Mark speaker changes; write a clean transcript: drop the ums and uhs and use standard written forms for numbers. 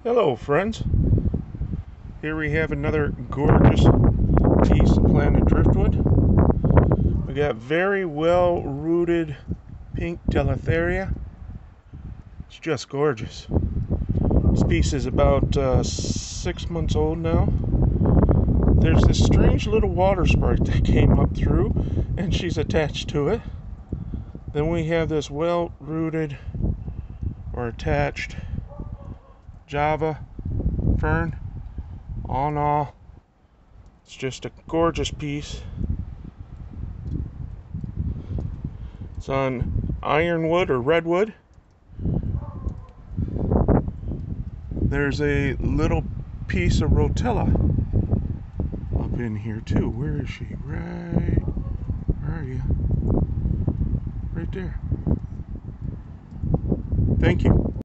Speaker 1: Hello friends, here we have another gorgeous piece of planted driftwood. We got very well rooted pink Telanthera. It's just gorgeous. This piece is about 6 months old now. There's this strange little water sprite that came up through and she's attached to it. Then we have this well rooted or attached Java fern. All in all, it's just a gorgeous piece. It's on ironwood or redwood. There's a little piece of rotella up in here too. Where is she? Right, where are you? Right there. Thank you.